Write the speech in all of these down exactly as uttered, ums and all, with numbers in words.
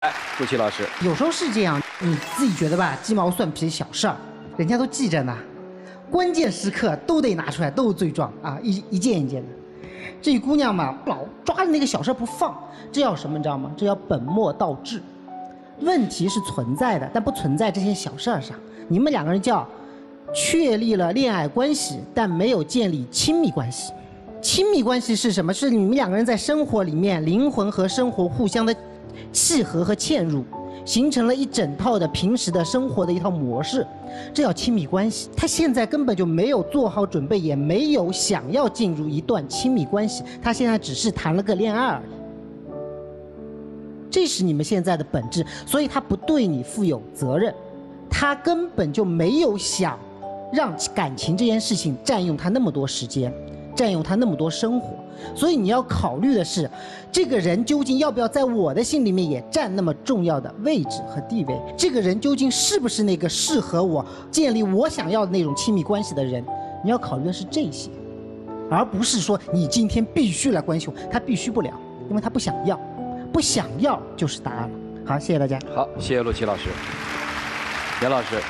哎，陆琪老师， 有时候是这样，你自己觉得吧，鸡毛蒜皮小事儿，人家都记着呢，关键时刻都得拿出来，都有罪状啊，一一件一件的。这姑娘嘛，老抓着那个小事不放，这叫什么？你知道吗？这叫本末倒置。问题是存在的，但不存在这些小事儿上。你们两个人叫确立了恋爱关系，但没有建立亲密关系。亲密关系是什么？是你们两个人在生活里面，灵魂和生活互相的契合和嵌入，形成了一整套的平时的生活的一套模式，这叫亲密关系。他现在根本就没有做好准备，也没有想要进入一段亲密关系，他现在只是谈了个恋爱而已。这是你们现在的本质，所以他不对你负有责任，他根本就没有想让感情这件事情占用他那么多时间，占用他那么多生活。所以你要考虑的是，这个人究竟要不要在我的心里面也占那么重要的位置和地位？这个人究竟是不是那个适合我建立我想要的那种亲密关系的人？你要考虑的是这些，而不是说你今天必须来关心我，他必须不了，因为他不想要，不想要就是答案了。好，谢谢大家。 好，谢谢陆琪老师，严老师。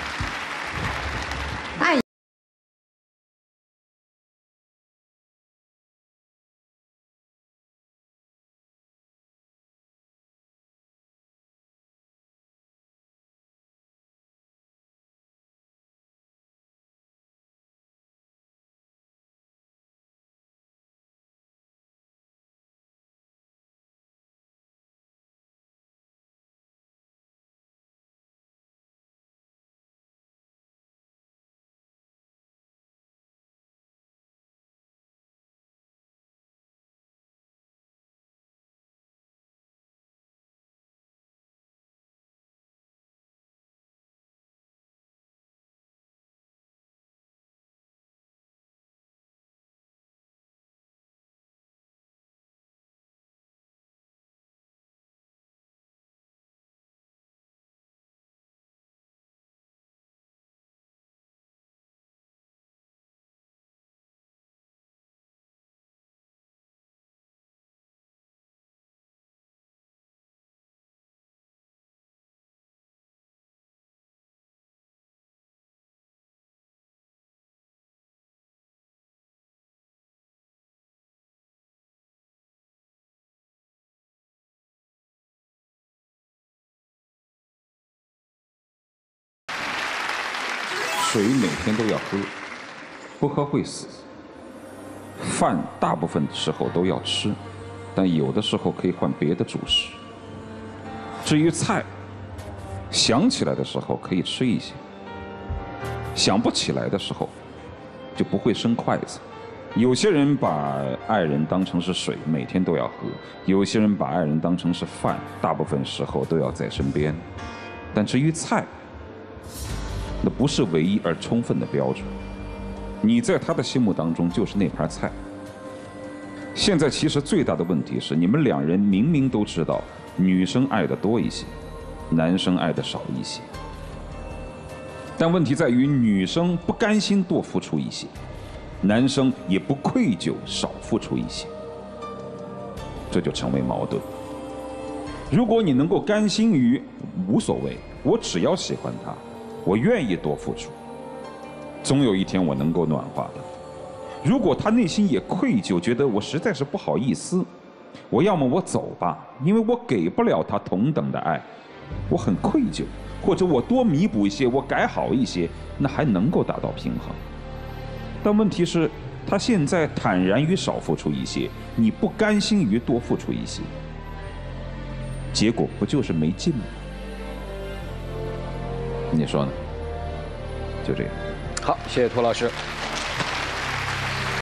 水每天都要喝，不喝会死。饭大部分时候都要吃，但有的时候可以换别的主食。至于菜，想起来的时候可以吃一些，想不起来的时候就不会伸筷子。有些人把爱人当成是水，每天都要喝；有些人把爱人当成是饭，大部分时候都要在身边。但至于菜，那不是唯一而充分的标准，你在他的心目当中就是那盘菜。现在其实最大的问题是，你们两人明明都知道女生爱的多一些，男生爱的少一些，但问题在于女生不甘心多付出一些，男生也不愧疚少付出一些，这就成为矛盾。如果你能够甘心于无所谓，我只要喜欢他，我愿意多付出，总有一天我能够暖化的。如果他内心也愧疚，觉得我实在是不好意思，我要么我走吧，因为我给不了他同等的爱，我很愧疚，或者我多弥补一些，我改好一些，那还能够达到平衡。但问题是，他现在坦然于少付出一些，你不甘心于多付出一些，结果不就是没劲吗？你说呢？就这样。 好，谢谢涂老师。